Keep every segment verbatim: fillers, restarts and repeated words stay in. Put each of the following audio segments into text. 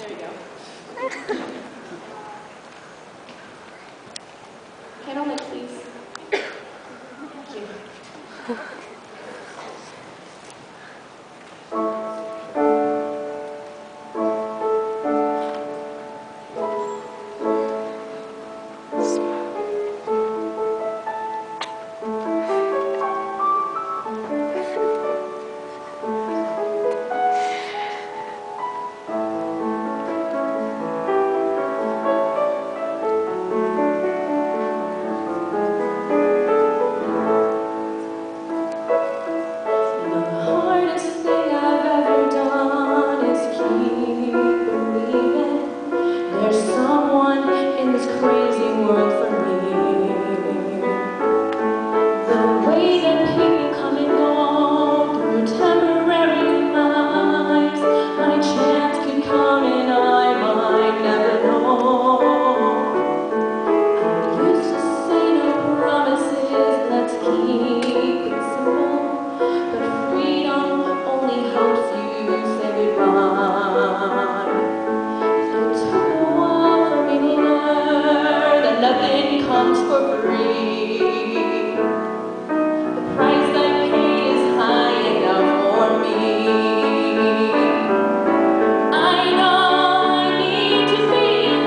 There you go. Candle light, please. Thank you. Comes for free. The price I pay is high enough for me. I know I need to be in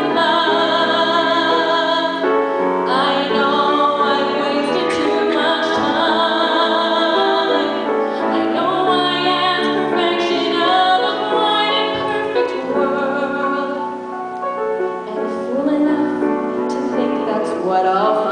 love. I know I've wasted too much time. I know I am perfection of a quite imperfect world, and fool enough to think that's what I'll find.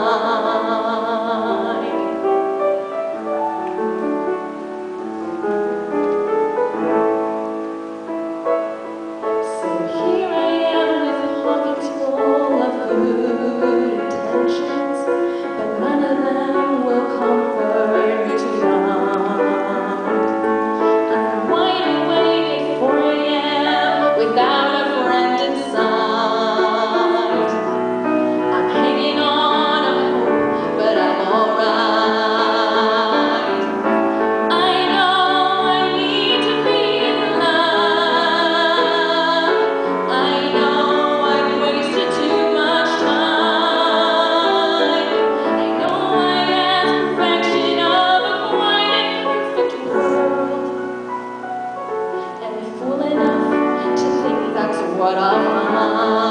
So here I am with pockets full of good intentions, but none of them will comfort me tonight. I'm wide awake at four A M without a friend in sight. I'm hanging on a hope, but I'm alright. I know I need to be in love. I know I've wasted too much time. I know I am perfection of a quite imperfect world, and fool enough to think that's what I'll find.